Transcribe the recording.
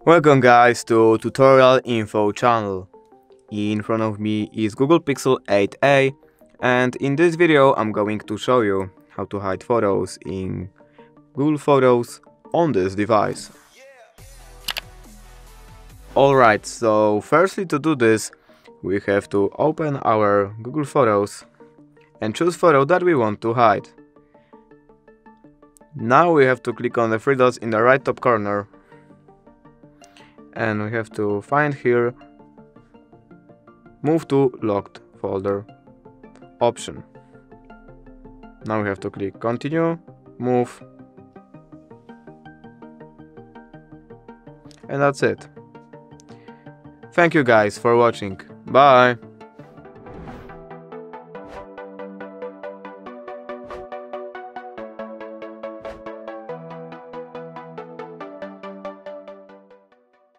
Welcome guys to Tutorial Info channel. In front of me is Google Pixel 8a, and in this video I'm going to show you how to hide photos in Google Photos on this device. Alright, so firstly to do this we have to open our Google Photos and choose photo that we want to hide. Now we have to click on the three dots in the right top corner and we have to find here Move to Locked Folder option. Now we have to click Continue, Move, and that's it. Thank you guys for watching. Bye!